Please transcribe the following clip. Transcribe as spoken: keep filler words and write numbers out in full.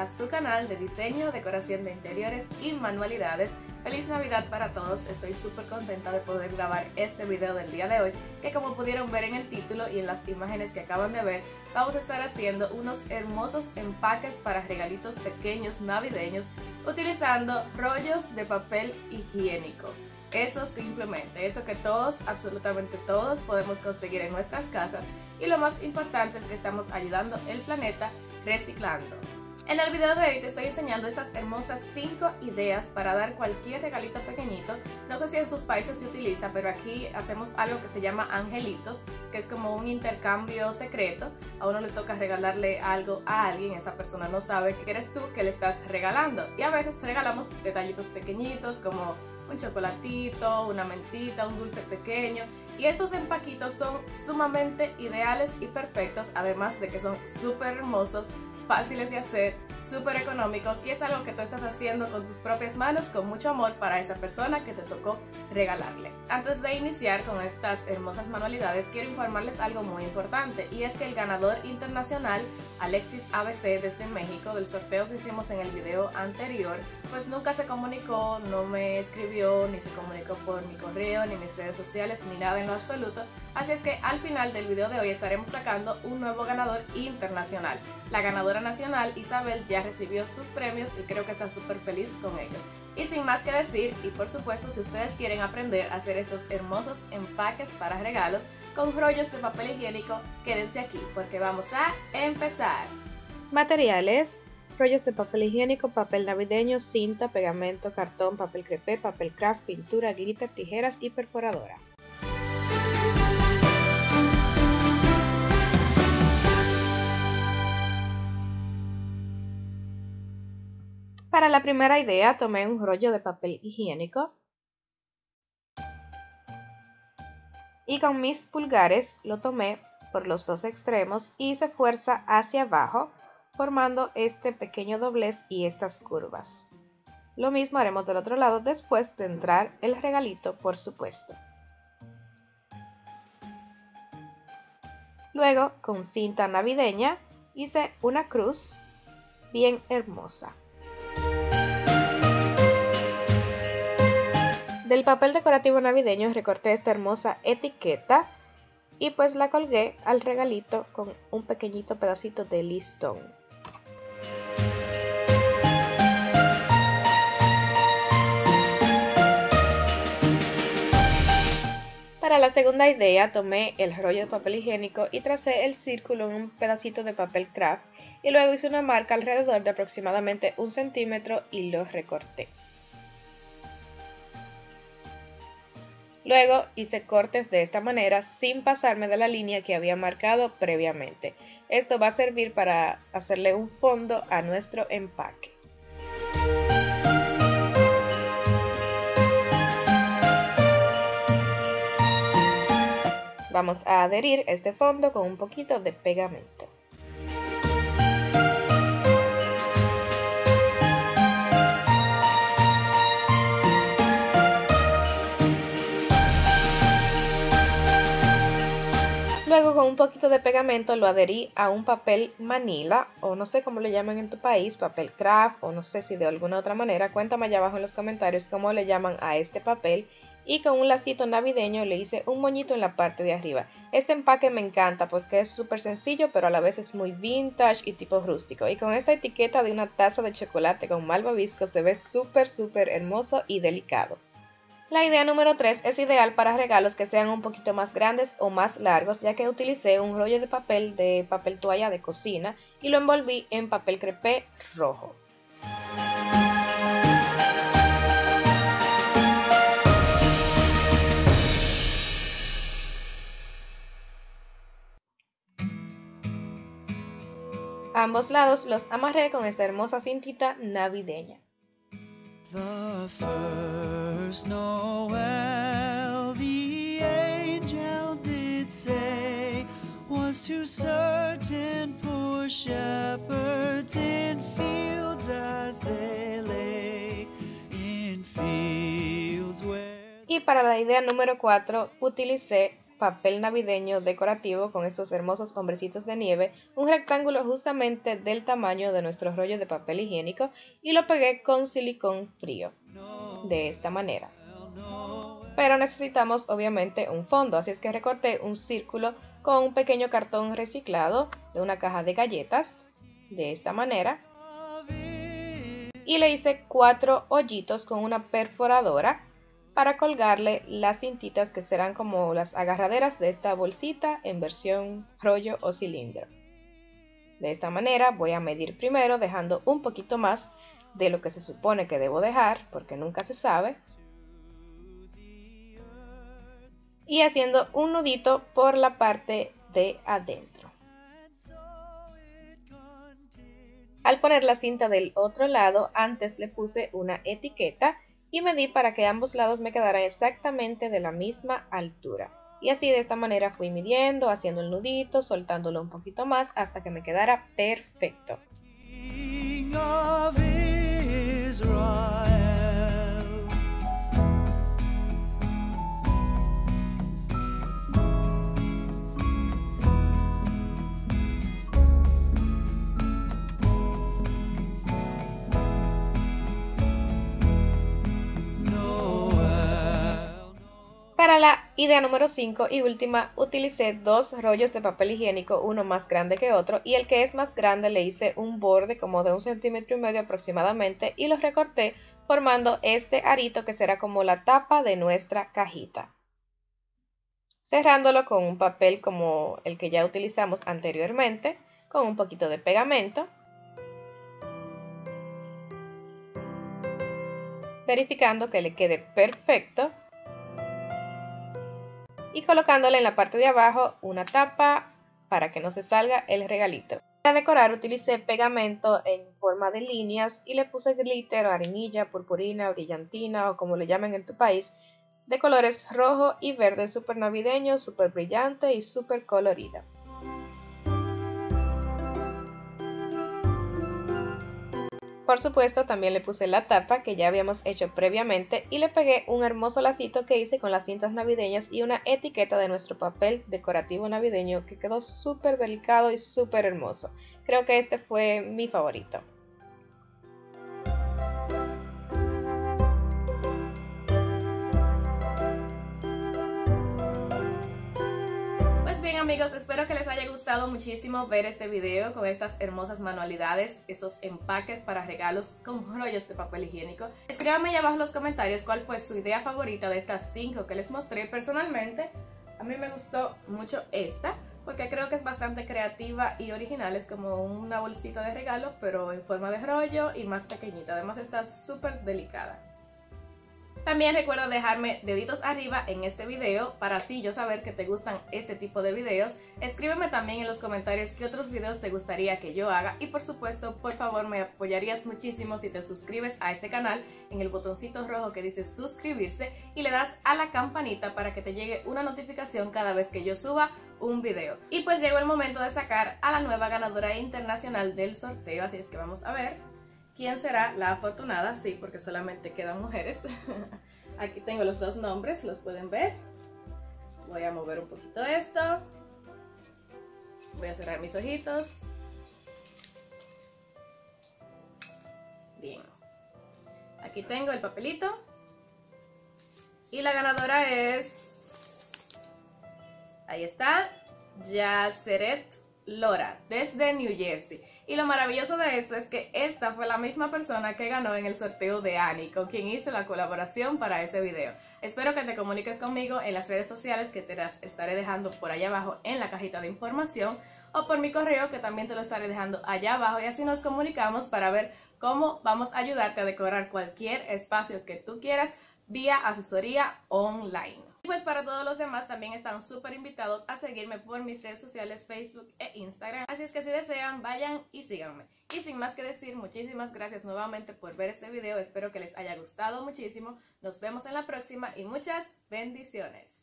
a su canal de diseño, decoración de interiores y manualidades. Feliz Navidad para todos, estoy súper contenta de poder grabar este video del día de hoy, que como pudieron ver en el título y en las imágenes que acaban de ver, vamos a estar haciendo unos hermosos empaques para regalitos pequeños navideños utilizando rollos de papel higiénico. Eso simplemente, eso que todos, absolutamente todos podemos conseguir en nuestras casas, y lo más importante es que estamos ayudando el planeta reciclando. En el video de hoy te estoy enseñando estas hermosas cinco ideas para dar cualquier regalito pequeñito. No sé si en sus países se utiliza, pero aquí hacemos algo que se llama angelitos, que es como un intercambio secreto. A uno le toca regalarle algo a alguien, esa persona no sabe que eres tú que le estás regalando. Y a veces regalamos detallitos pequeñitos como un chocolatito, una mentita, un dulce pequeño, y estos empaquitos son sumamente ideales y perfectos, además de que son súper hermosos, fáciles de hacer, súper económicos, y es algo que tú estás haciendo con tus propias manos con mucho amor para esa persona que te tocó regalarle. Antes de iniciar con estas hermosas manualidades, quiero informarles algo muy importante, y es que el ganador internacional Alexis A B C desde México del sorteo que hicimos en el video anterior, pues nunca se comunicó, no me escribió, ni se comunicó por mi correo, ni mis redes sociales, ni nada en lo absoluto. Así es que al final del video de hoy estaremos sacando un nuevo ganador internacional. La ganadora nacional, Isabel, ya recibió sus premios y creo que está súper feliz con ellos. Y sin más que decir, y por supuesto si ustedes quieren aprender a hacer estos hermosos empaques para regalos con rollos de papel higiénico, quédense aquí porque vamos a empezar. Materiales: rollos de papel higiénico, papel navideño, cinta, pegamento, cartón, papel crepé, papel craft, pintura, glitter, tijeras y perforadora. Para la primera idea tomé un rollo de papel higiénico y con mis pulgares lo tomé por los dos extremos y hice fuerza hacia abajo, formando este pequeño doblez y estas curvas. Lo mismo haremos del otro lado después de entrar el regalito, por supuesto. Luego, con cinta navideña, hice una cruz bien hermosa. Del papel decorativo navideño recorté esta hermosa etiqueta y pues la colgué al regalito con un pequeñito pedacito de listón. Para la segunda idea tomé el rollo de papel higiénico y tracé el círculo en un pedacito de papel craft y luego hice una marca alrededor de aproximadamente un centímetro y lo recorté. Luego hice cortes de esta manera sin pasarme de la línea que había marcado previamente. Esto va a servir para hacerle un fondo a nuestro empaque. Vamos a adherir este fondo con un poquito de pegamento. Luego con un poquito de pegamento lo adherí a un papel manila, o no sé cómo le llaman en tu país, papel craft, o no sé si de alguna otra manera. Cuéntame allá abajo en los comentarios cómo le llaman a este papel. Y con un lacito navideño le hice un moñito en la parte de arriba. Este empaque me encanta porque es súper sencillo, pero a la vez es muy vintage y tipo rústico. Y con esta etiqueta de una taza de chocolate con malvavisco se ve súper súper hermoso y delicado. La idea número tres es ideal para regalos que sean un poquito más grandes o más largos, ya que utilicé un rollo de papel de papel toalla de cocina y lo envolví en papel crepé rojo. A ambos lados los amarré con esta hermosa cintita navideña. The first Noel, the angel did say, was to certain poor shepherds in fields as they lay, in fields where... Y para la idea número cuatro utilicé papel navideño decorativo con estos hermosos hombrecitos de nieve, un rectángulo justamente del tamaño de nuestro rollo de papel higiénico y lo pegué con silicón frío, de esta manera. Pero necesitamos obviamente un fondo, así es que recorté un círculo con un pequeño cartón reciclado de una caja de galletas, de esta manera. Y le hice cuatro hoyitos con una perforadora para colgarle las cintitas que serán como las agarraderas de esta bolsita en versión rollo o cilindro. De esta manera voy a medir primero dejando un poquito más de lo que se supone que debo dejar, porque nunca se sabe. Y haciendo un nudito por la parte de adentro. Al poner la cinta del otro lado, antes le puse una etiqueta y medí para que ambos lados me quedaran exactamente de la misma altura. Y así de esta manera fui midiendo, haciendo el nudito, soltándolo un poquito más hasta que me quedara perfecto. Para la idea número cinco y última, utilicé dos rollos de papel higiénico, uno más grande que otro, y el que es más grande le hice un borde como de un centímetro y medio aproximadamente y lo recorté formando este arito que será como la tapa de nuestra cajita. Cerrándolo con un papel como el que ya utilizamos anteriormente, con un poquito de pegamento. Verificando que le quede perfecto. Y colocándole en la parte de abajo una tapa para que no se salga el regalito. Para decorar utilicé pegamento en forma de líneas y le puse glitter, arenilla, purpurina, brillantina o como le llamen en tu país, de colores rojo y verde, súper navideño, súper brillante y súper colorida. Por supuesto, también le puse la tapa que ya habíamos hecho previamente y le pegué un hermoso lacito que hice con las cintas navideñas y una etiqueta de nuestro papel decorativo navideño que quedó súper delicado y súper hermoso. Creo que este fue mi favorito. Amigos, espero que les haya gustado muchísimo ver este video con estas hermosas manualidades, estos empaques para regalos con rollos de papel higiénico. Escríbanme ahí abajo en los comentarios cuál fue su idea favorita de estas cinco que les mostré. Personalmente, a mí me gustó mucho esta, porque creo que es bastante creativa y original. Es como una bolsita de regalo, pero en forma de rollo y más pequeñita. Además está súper delicada. También recuerda dejarme deditos arriba en este video para así yo saber que te gustan este tipo de videos. Escríbeme también en los comentarios qué otros videos te gustaría que yo haga y por supuesto, por favor, me apoyarías muchísimo si te suscribes a este canal en el botoncito rojo que dice suscribirse y le das a la campanita para que te llegue una notificación cada vez que yo suba un video. Y pues llegó el momento de sacar a la nueva ganadora internacional del sorteo, así es que vamos a ver quién será la afortunada. Sí, porque solamente quedan mujeres. Aquí tengo los dos nombres, los pueden ver. Voy a mover un poquito esto. Voy a cerrar mis ojitos. Bien. Aquí tengo el papelito. Y la ganadora es... Ahí está. Yaceret Lora, desde New Jersey. Y lo maravilloso de esto es que esta fue la misma persona que ganó en el sorteo de Annie, con quien hice la colaboración para ese video. Espero que te comuniques conmigo en las redes sociales que te las estaré dejando por allá abajo en la cajita de información o por mi correo que también te lo estaré dejando allá abajo y así nos comunicamos para ver cómo vamos a ayudarte a decorar cualquier espacio que tú quieras vía asesoría online. Y pues para todos los demás también están súper invitados a seguirme por mis redes sociales Facebook e Instagram. Así es que si desean, vayan y síganme. Y sin más que decir, muchísimas gracias nuevamente por ver este video. Espero que les haya gustado muchísimo. Nos vemos en la próxima y muchas bendiciones.